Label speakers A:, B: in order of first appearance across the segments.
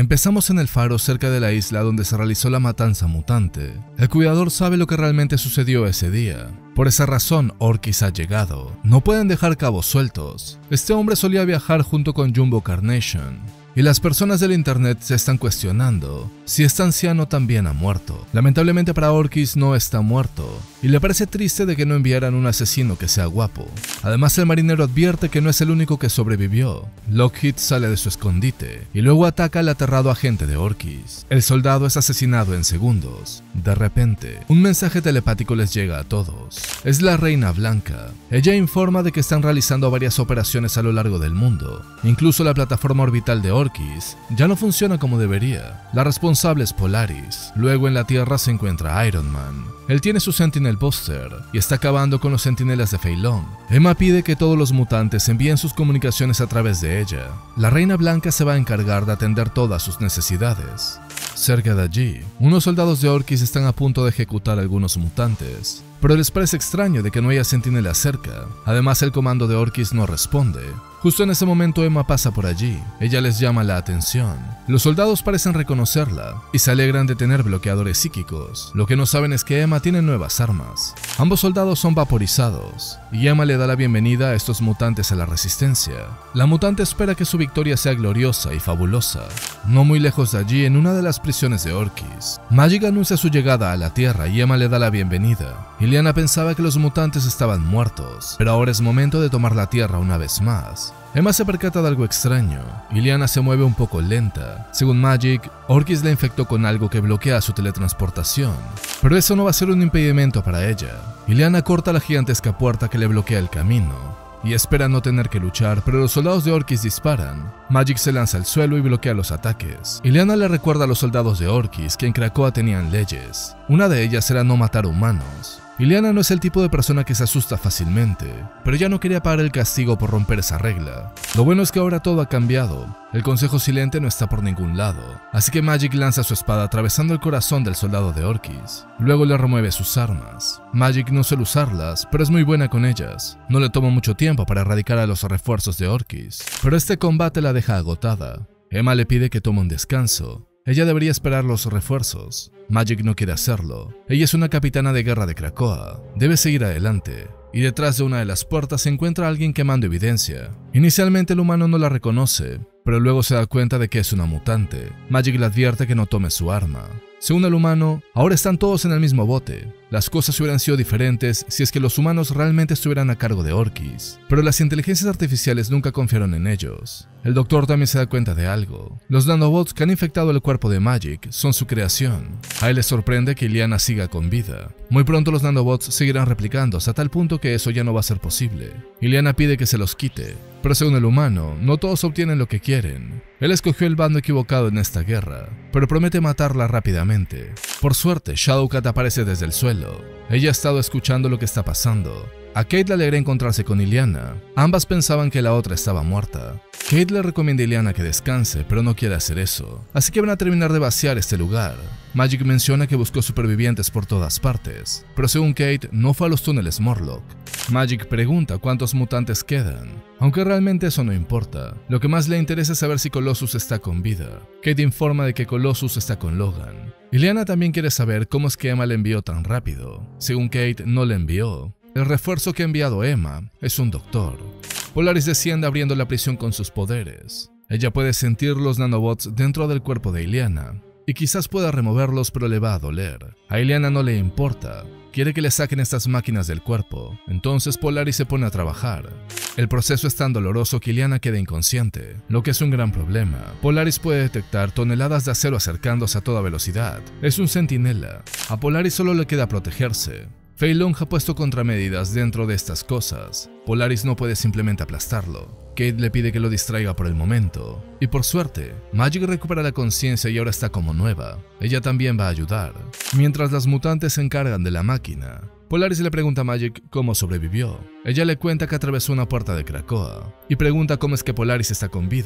A: Empezamos en el faro cerca de la isla donde se realizó la matanza mutante. El cuidador sabe lo que realmente sucedió ese día. Por esa razón, Orkis ha llegado. No pueden dejar cabos sueltos. Este hombre solía viajar junto con Jumbo Carnation. Y las personas del internet se están cuestionando si este anciano también ha muerto. Lamentablemente para Orkis no está muerto, y le parece triste de que no enviaran un asesino que sea guapo. Además el marinero advierte que no es el único que sobrevivió. Lockheed sale de su escondite, y luego ataca al aterrado agente de Orkis. El soldado es asesinado en segundos. De repente, un mensaje telepático les llega a todos. Es la Reina Blanca. Ella informa de que están realizando varias operaciones a lo largo del mundo. Incluso la plataforma orbital de Orkis ya no funciona como debería. La responsable es Polaris. Luego en la Tierra se encuentra Iron Man. Él tiene su Sentinel Buster y está acabando con los sentinelas de Fei Long. Emma pide que todos los mutantes envíen sus comunicaciones a través de ella. La Reina Blanca se va a encargar de atender todas sus necesidades. Cerca de allí, unos soldados de Orkis están a punto de ejecutar a algunos mutantes, pero les parece extraño de que no haya sentinelas cerca. Además, el comando de Orkis no responde. Justo en ese momento Emma pasa por allí. Ella les llama la atención. Los soldados parecen reconocerla y se alegran de tener bloqueadores psíquicos. Lo que no saben es que Emma tiene nuevas armas. Ambos soldados son vaporizados y Emma le da la bienvenida a estos mutantes a la resistencia. La mutante espera que su victoria sea gloriosa y fabulosa. No muy lejos de allí, en una de las prisiones de Orkis, Magik anuncia su llegada a la Tierra y Emma le da la bienvenida. Liliana pensaba que los mutantes estaban muertos, pero ahora es momento de tomar la Tierra una vez más. Emma se percata de algo extraño. Liliana se mueve un poco lenta. Según Magik, Orkis la infectó con algo que bloquea su teletransportación. Pero eso no va a ser un impedimento para ella. Liliana corta la gigantesca puerta que le bloquea el camino y espera no tener que luchar, pero los soldados de Orkis disparan. Magik se lanza al suelo y bloquea los ataques. Liliana le recuerda a los soldados de Orkis que en Krakoa tenían leyes. Una de ellas era no matar humanos. Liliana no es el tipo de persona que se asusta fácilmente, pero ya no quería pagar el castigo por romper esa regla. Lo bueno es que ahora todo ha cambiado. El Consejo Silente no está por ningún lado, así que Magik lanza su espada atravesando el corazón del soldado de Orkis. Luego le remueve sus armas. Magik no suele usarlas, pero es muy buena con ellas. No le toma mucho tiempo para erradicar a los refuerzos de Orkis, pero este combate la deja agotada. Emma le pide que tome un descanso. Ella debería esperar los refuerzos. Magik no quiere hacerlo. Ella es una capitana de guerra de Krakoa. Debe seguir adelante. Y detrás de una de las puertas se encuentra alguien quemando evidencia. Inicialmente el humano no la reconoce, pero luego se da cuenta de que es una mutante. Magik le advierte que no tome su arma. Según el humano, ahora están todos en el mismo bote. Las cosas hubieran sido diferentes si es que los humanos realmente estuvieran a cargo de Orkis, pero las inteligencias artificiales nunca confiaron en ellos. El doctor también se da cuenta de algo. Los nanobots que han infectado el cuerpo de Magik son su creación. A él le sorprende que Liliana siga con vida. Muy pronto los nanobots seguirán replicándose a tal punto que eso ya no va a ser posible. Liliana pide que se los quite, pero según el humano, no todos obtienen lo que quieren. Él escogió el bando equivocado en esta guerra, pero promete matarla rápidamente. Por suerte, Shadowcat aparece desde el suelo. Ella ha estado escuchando lo que está pasando. A Kate le alegra encontrarse con Liliana. Ambas pensaban que la otra estaba muerta. Kate le recomienda a Liliana que descanse, pero no quiere hacer eso. Así que van a terminar de vaciar este lugar. Magik menciona que buscó supervivientes por todas partes, pero según Kate, no fue a los túneles Morlock. Magik pregunta cuántos mutantes quedan, aunque realmente eso no importa. Lo que más le interesa es saber si Colossus está con vida. Kate informa de que Colossus está con Logan. Liliana también quiere saber cómo es que Emma le envió tan rápido. Según Kate, no le envió. El refuerzo que ha enviado Emma es un doctor. Polaris desciende abriendo la prisión con sus poderes. Ella puede sentir los nanobots dentro del cuerpo de Liliana, y quizás pueda removerlos, pero le va a doler. A Liliana no le importa. Quiere que le saquen estas máquinas del cuerpo. Entonces Polaris se pone a trabajar. El proceso es tan doloroso que Liliana queda inconsciente, lo que es un gran problema. Polaris puede detectar toneladas de acero acercándose a toda velocidad. Es un centinela. A Polaris solo le queda protegerse. Fei Long ha puesto contramedidas dentro de estas cosas. Polaris no puede simplemente aplastarlo. Kate le pide que lo distraiga por el momento. Y por suerte, Magik recupera la conciencia y ahora está como nueva. Ella también va a ayudar. Mientras las mutantes se encargan de la máquina, Polaris le pregunta a Magik cómo sobrevivió. Ella le cuenta que atravesó una puerta de Krakoa y pregunta cómo es que Polaris está con vida.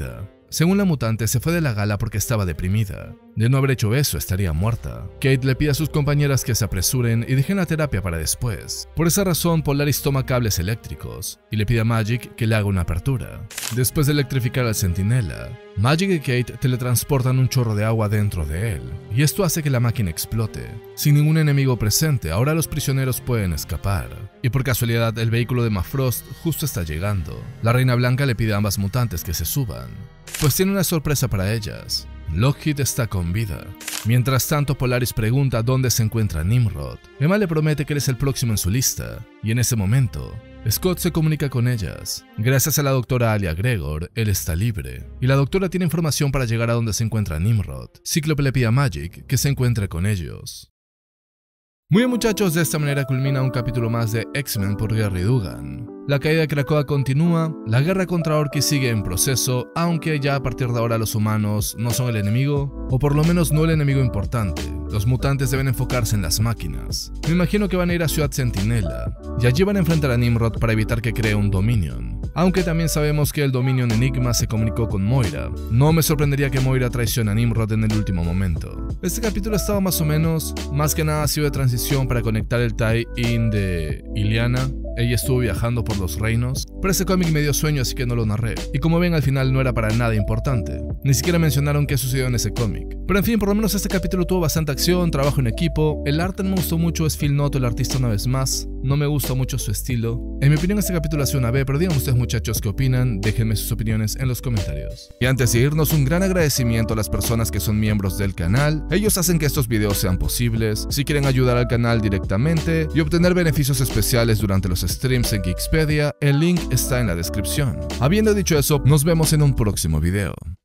A: Según la mutante, se fue de la gala porque estaba deprimida. De no haber hecho eso, estaría muerta. Kate le pide a sus compañeras que se apresuren y dejen la terapia para después. Por esa razón, Polaris toma cables eléctricos y le pide a Magik que le haga una apertura. Después de electrificar al centinela, Magik y Kate teletransportan un chorro de agua dentro de él, y esto hace que la máquina explote. Sin ningún enemigo presente, ahora los prisioneros pueden escapar. Y por casualidad, el vehículo de Mafrost justo está llegando. La Reina Blanca le pide a ambas mutantes que se suban, pues tiene una sorpresa para ellas. Lockheed está con vida. Mientras tanto, Polaris pregunta dónde se encuentra Nimrod. Emma le promete que él es el próximo en su lista, y en ese momento, Scott se comunica con ellas. Gracias a la doctora Alia Gregor, él está libre, y la doctora tiene información para llegar a donde se encuentra Nimrod. Cíclope le pide a Magik que se encuentre con ellos. Muy bien, muchachos, de esta manera culmina un capítulo más de X-Men por Gary Dugan. La caída de Krakoa continúa, la guerra contra Orchis sigue en proceso, aunque ya a partir de ahora los humanos no son el enemigo, o por lo menos no el enemigo importante. Los mutantes deben enfocarse en las máquinas. Me imagino que van a ir a Ciudad Centinela, y allí van a enfrentar a Nimrod para evitar que cree un Dominion. Aunque también sabemos que el Dominion Enigma se comunicó con Moira. No me sorprendería que Moira traicione a Nimrod en el último momento. Este capítulo estaba más o menos, más que nada ha sido de transición para conectar el tie-in de Illyana. Ella estuvo viajando por los reinos, pero ese cómic me dio sueño, así que no lo narré. Y como ven, al final no era para nada importante. Ni siquiera mencionaron qué sucedió en ese cómic. Pero en fin, por lo menos este capítulo tuvo bastante acción, trabajo en equipo. El arte no me gustó mucho, es Phil Noto el artista una vez más. No me gusta mucho su estilo. En mi opinión este capítulo ha sido una B, pero díganme ustedes, muchachos, qué opinan. Déjenme sus opiniones en los comentarilos. Y antes de irnos, un gran agradecimiento a las personas que son miembros del canal. Ellos hacen que estos videos sean posibles. Si quieren ayudar al canal directamente y obtener beneficios especiales durante los streams en Geekspedia, el link está en la descripción. Habiendo dicho eso, nos vemos en un próximo video.